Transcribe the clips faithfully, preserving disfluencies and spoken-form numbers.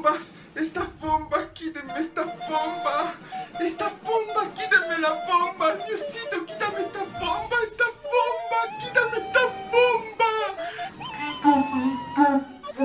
bombas! ¡Estas bombas! ¡Quítenme estas bombas! ¡Estas bombas! ¡Quítenme las bombas! ¡Diosito, quítame estas bombas! ¡Estas bombas! ¡Quítame estas bombas! ¡Quítame estas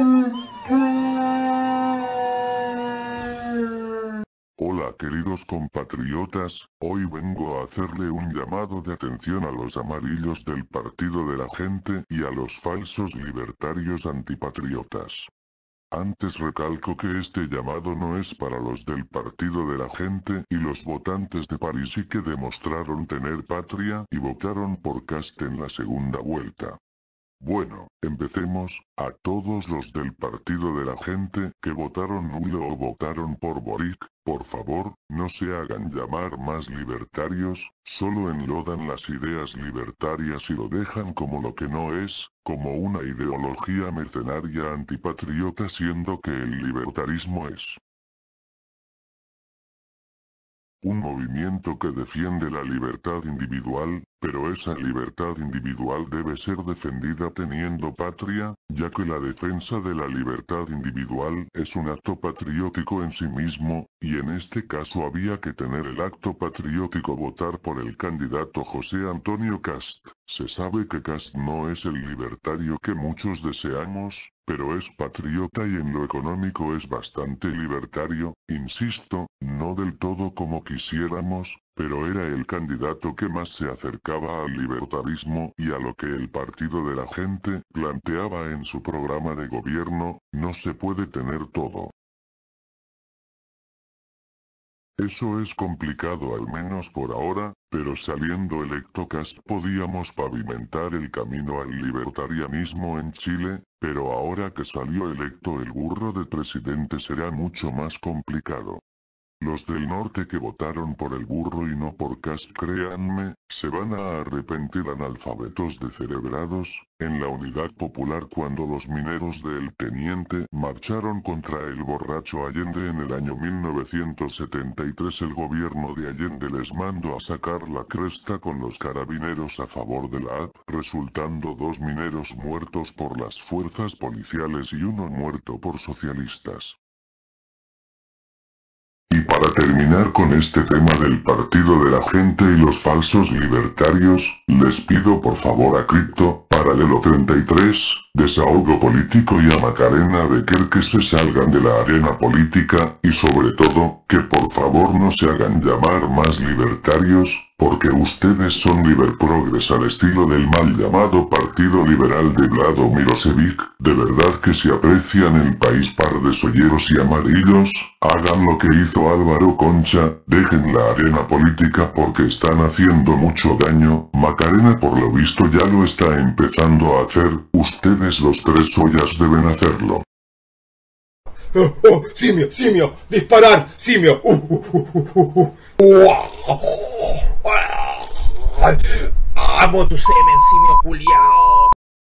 bombas! Hola queridos compatriotas, hoy vengo a hacerle un llamado de atención a los amarillos del Partido de la Gente y a los falsos libertarios antipatriotas. Antes recalco que este llamado no es para los del Partido de la Gente y los votantes de París y que demostraron tener patria y votaron por Kast en la segunda vuelta. Bueno, empecemos. A todos los del Partido de la Gente que votaron nulo o votaron por Boric, por favor, no se hagan llamar más libertarios, solo enlodan las ideas libertarias y lo dejan como lo que no es, como una ideología mercenaria antipatriota, siendo que el libertarismo es un movimiento que defiende la libertad individual, pero esa libertad individual debe ser defendida teniendo patria, ya que la defensa de la libertad individual es un acto patriótico en sí mismo, y en este caso había que tener el acto patriótico votar por el candidato José Antonio Kast. Se sabe que Kast no es el libertario que muchos deseamos, pero es patriota y en lo económico es bastante libertario, insisto, no del todo como quisiéramos, pero era el candidato que más se acercaba al libertarismo y a lo que el Partido de la Gente planteaba en su programa de gobierno. No se puede tener todo. Eso es complicado al menos por ahora, pero saliendo electo Kast podíamos pavimentar el camino al libertarianismo en Chile, pero ahora que salió electo el burro de presidente será mucho más complicado. Los del norte que votaron por el burro y no por Kast, créanme, se van a arrepentir analfabetos descerebrados. En la Unidad Popular, cuando los mineros de El Teniente marcharon contra el borracho Allende en el año mil novecientos setenta y tres, el gobierno de Allende les mandó a sacar la cresta con los carabineros a favor de la A P, resultando dos mineros muertos por las fuerzas policiales y uno muerto por socialistas. Y para terminar con este tema del Partido de la Gente y los falsos libertarios, les pido por favor a Cripto, Paralelo treinta y tres, Desahogo Político y a Macarena Becker que se salgan de la arena política, y sobre todo, que por favor no se hagan llamar más libertarios, porque ustedes son liberprogres al estilo del mal llamado Partido Liberal de Vlado Milosevic. De verdad que si aprecian el país, par de solleros y amarillos, hagan lo que hizo Álvaro Concha, dejen la arena política porque están haciendo mucho daño. Macarena por lo visto ya lo está empezando a hacer, ustedes los tres ollas deben hacerlo. ¡Oh, oh! ¡Simio! ¡Simio! ¡Disparar! ¡Simio! ¡Uh, uh, uh, uh, uh, uh! ¡Amo tu semen, simio culiao!